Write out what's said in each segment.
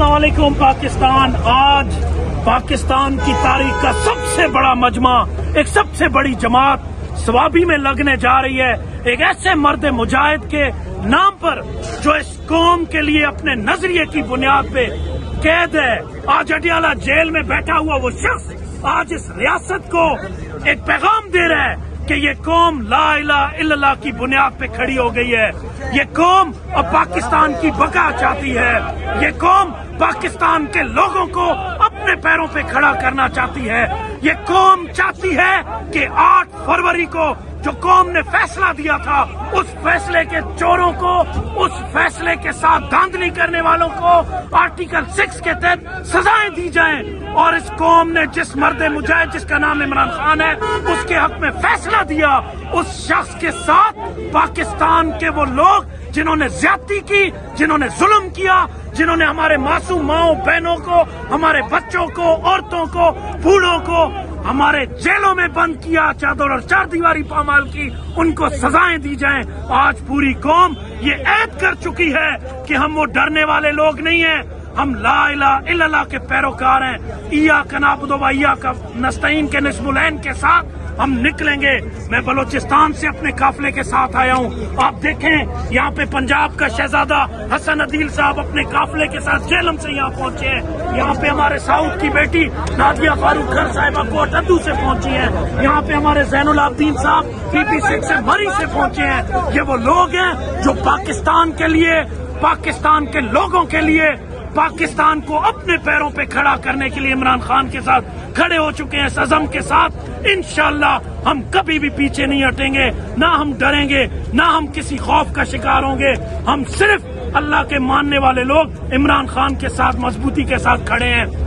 अस्सलाम वालेकुम पाकिस्तान। आज पाकिस्तान की तारीख का सबसे बड़ा मजमा, एक सबसे बड़ी जमात स्वाबी में लगने जा रही है। एक ऐसे मर्द मुजाहिद के नाम पर जो इस कौम के लिए अपने नजरिए की बुनियाद पे कैद है। आज अडियाला जेल में बैठा हुआ वो शख्स आज इस रियासत को एक पैगाम दे रहा है कि ये कौम ला इलाहा इल्लल्लाह की बुनियाद पे खड़ी हो गई है। ये कौम अब पाकिस्तान की बका चाहती है। ये कौम पाकिस्तान के लोगों को अपने पैरों पे खड़ा करना चाहती है। ये कौम चाहती है कि 8 फरवरी को जो कौम ने फैसला दिया था, उस फैसले के चोरों को, उस फैसले के साथ धांधली करने वालों को आर्टिकल 6 के तहत सजाएं दी जाएं। और इस कौम ने जिस मर्द मुजाहिद जिसका नाम इमरान खान है, उसके हक में फैसला दिया, उस शख्स के साथ पाकिस्तान के वो लोग जिन्होंने ज्यादती की, जिन्होंने जुल्म किया, जिन्होंने हमारे मासूम माओ बहनों को, हमारे बच्चों को, औरतों को, बूढ़ों को हमारे जेलों में बंद किया, चादर और चार दीवारी पामाल की, उनको सजाएं दी जाएं। आज पूरी कौम ये ऐद कर चुकी है कि हम वो डरने वाले लोग नहीं हैं। हम ला इलाहा इल्लल्लाह के पैरोकार हैं। इय्याका नअबुदु व इय्याका नस्तईन के निस्बुलैन के साथ हम निकलेंगे। मैं बलोचिस्तान से अपने काफिले के साथ आया हूँ। आप देखें यहाँ पे पंजाब का शहजादा हसन अदील साहब अपने काफिले के साथ जेलम से यहाँ पहुँचे हैं। यहाँ पे हमारे साउथ की बेटी नादिया फारूक घर साहिबा कोटद्दू से पहुँची है। यहाँ पे हमारे ज़ैनुल आबदीन साहब PP6 से मरी से पहुँचे हैं। ये वो लोग हैं जो पाकिस्तान के लिए, पाकिस्तान के लोगों के लिए, पाकिस्तान को अपने पैरों पे खड़ा करने के लिए इमरान खान के साथ खड़े हो चुके हैं। सज़म के साथ इंशाअल्लाह हम कभी भी पीछे नहीं हटेंगे, ना हम डरेंगे, ना हम किसी खौफ का शिकार होंगे। हम सिर्फ अल्लाह के मानने वाले लोग इमरान खान के साथ मजबूती के साथ खड़े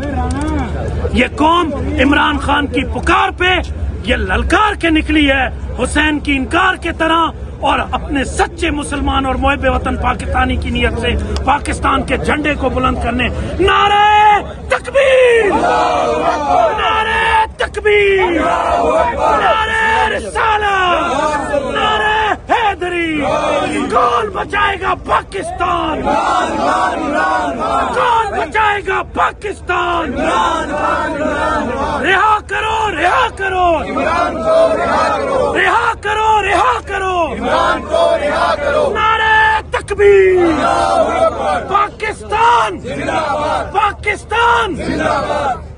हैं। ये कौम इमरान खान की पुकार पे ये ललकार के निकली है, हुसैन की इनकार के तरह, और अपने सच्चे मुसलमान और मुहिब वतन पाकिस्तानी की नीयत से पाकिस्तान के झंडे को बुलंद करने नारे तकबीर, नारे तकबीर, नारे रिसालत, नारे हैदरी। कौन बचाएगा पाकिस्तान? कौन बचाएगा पाकिस्तान? रिहा करो, रिहा करो, रिहा करो, रिहा करो, नारे तकबीर। पाकिस्तान, पाकिस्तान।